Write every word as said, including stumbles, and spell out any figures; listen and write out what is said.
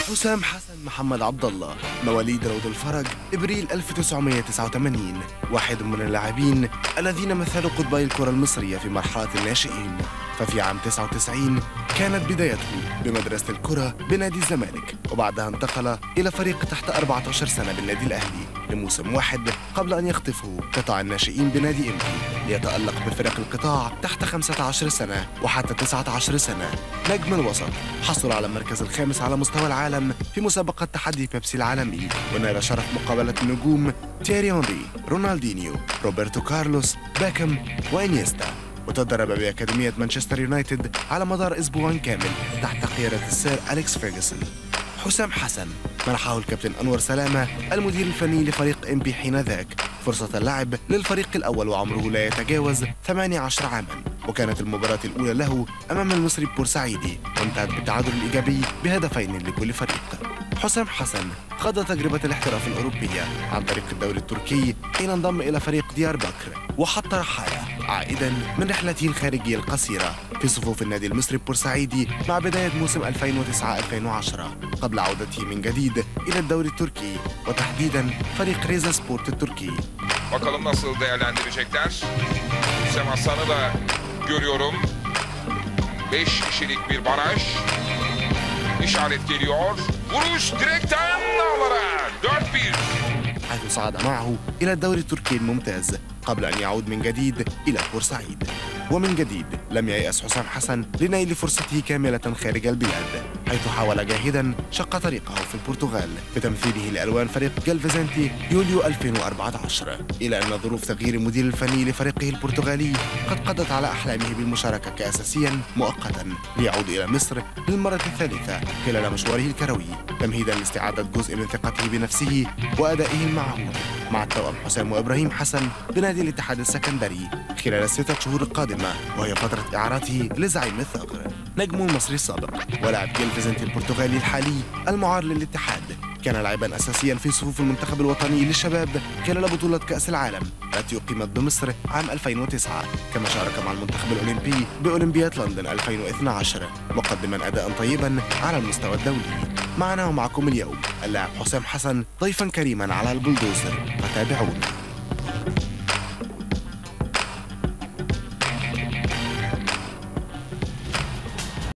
حسام حسن محمد عبد الله، مواليد روض الفرج ابريل ألف وتسعمائة وتسعة وثمانين، واحد من اللاعبين الذين مثلوا قطبي الكرة المصرية في مرحلة الناشئين. ففي عام تسعة وتسعين كانت بدايته بمدرسة الكرة بنادي الزمالك، وبعدها انتقل إلى فريق تحت أربعة عشر سنة بالنادي الأهلي لموسم واحد قبل أن يخطفه قطاع الناشئين بنادي إمبي ليتألق بفرق القطاع تحت خمسة عشر سنة وحتى تسعة عشر سنة. نجم الوسط حصل على المركز الخامس على مستوى العالم في مسابقة تحدي بيبسي العالمي، ونال شرف مقابلة النجوم تييري أونري، رونالدينيو، روبرتو كارلوس، باكم وإنيستا. وتدرب بأكاديمية مانشستر يونايتد على مدار أسبوع كامل تحت قيادة السير أليكس فيرغسون. حسام حسن منحه الكابتن أنور سلامة المدير الفني لفريق إمبي حينذاك فرصة اللعب للفريق الأول وعمره لا يتجاوز ثمانية عشر عاما، وكانت المباراة الأولى له أمام المصري بورسعيدي وانتهت بالتعادل الإيجابي بهدفين لكل فريق. حسام حسن خاض تجربة الاحتراف الأوروبية عن طريق الدوري التركي حين انضم إلى فريق ديار بكر وحط رحايا عائدا من رحلته الخارجية القصيرة في صفوف النادي المصري بورسعيدي مع بداية موسم ألفين وتسعة ألفين وعشرة قبل عودته من جديد إلى الدوري التركي وتحديدا فريق ريزا سبورت التركي. Bakalım nasıl değerlendirecekler. Hüsam Hasan'ı da görüyorum. beş kişilik bir baraj. İşaret geliyor. Vuruş direkten ağlara. dört bir. حيث صعد معه إلى الدوري التركي الممتاز قبل أن يعود من جديد إلى بورسعيد. ومن جديد لم ييأس حسام حسن لنيل فرصته كاملة خارج البلاد، حيث حاول جاهدا شق طريقه في البرتغال بتمثيله لألوان فريق جالفيزنتي يوليو ألفين وأربعة عشر، إلى أن ظروف تغيير المدير الفني لفريقه البرتغالي قد قضت على أحلامه بالمشاركة كأساسيا مؤقتا ليعود إلى مصر للمرة الثالثة خلال مشواره الكروي، تمهيدا لاستعادة جزء من ثقته بنفسه وأدائه المعهود مع التوأم حسام وإبراهيم حسن بنادي الاتحاد السكندري خلال الستة شهور القادمة، وهي فترة إعارته لزعيم الثغر. نجم المصري السابق ولاعب جالفيزنتي البرتغالي الحالي المعار للاتحاد كان لاعبا أساسيا في صفوف المنتخب الوطني للشباب خلال بطولة كأس العالم التي أقيمت بمصر عام ألفين وتسعة، كما شارك مع المنتخب الأولمبي بأولمبياد لندن ألفين واثني عشر مقدما أداء طيبا على المستوى الدولي. معنا ومعكم اليوم اللاعب حسام حسن ضيفا كريما على البلدوزر، فتابعونا.